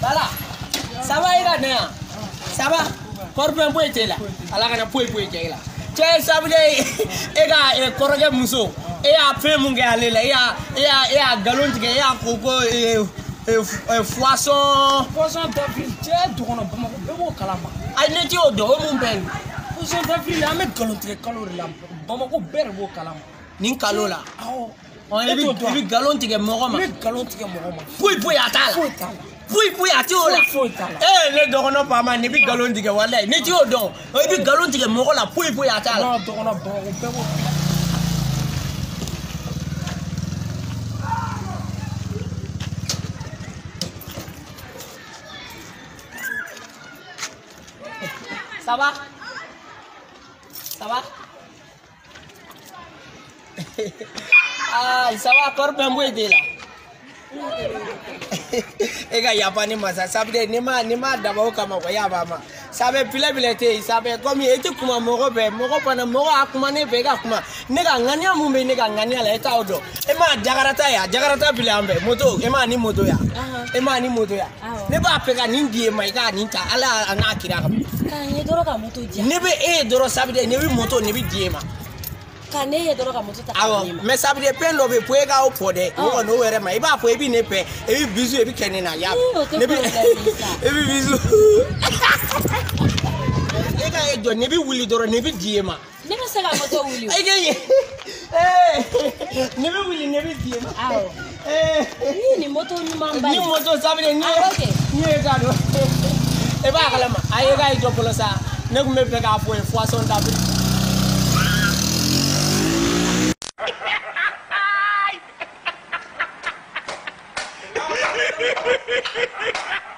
Bala. Ça va ira ne? Ça va? Korben boy tela. Ala kana boy tela. Che sabule ega koroge muso. E a fe munge alela. E a galon tige e a koko poisson d'Afrique che dokono bamako bebo kalama. Ay neti odo mun ben. Poisson d'Afrique ame galon tige kalori la bamako berbo kalama. Nin kalola. Awo. On ebi galon tige mogoma. Ebi galon tige mogoma. Puy atala. Puy ati ola. Ne dokono pama ne bi galon tige wallahi. Ne ti odo. Ebi galon tige mogola puy atala. No dokono bamako bebo. Ça va? Ça va? Ah, ça va encore bien boy de là. Ega yapani masa sabde nima daba kama kwa yabama. Sabe pile te sabe komi eti kuma mogo pana mogo akuma ne bega kuma. Nega ngania mumbe nega ngania la eta odo. Ema jagarata pile ambe moto ema ni moto ya. Ema ni moto ya. Ne ba pega ni die mai ga ni ta ala ana kira ka. Kanye doro ka moto dia. Ne be doro sabde ne bi moto ne bi die ma. Kane ye doro ka moto ta. Awo me sabde pen lo be poega o pode. Wo no were ma iba po ebi ne pe ebi bizu ebi kenina ya. Ne bi ebi bizu. Ega ejo ne bi wuli doro ne bi die ma. Ne be se ka moto wuli. Ege ne bi wuli ne bi die ma. Awo. Ni moto ni mamba. Ni moto sabde ni. Okay. Ni ega do. E ba kala ma ayega ejo polo sa ne kume pe ka po poisson d'Afrique. Ha ha ha ha!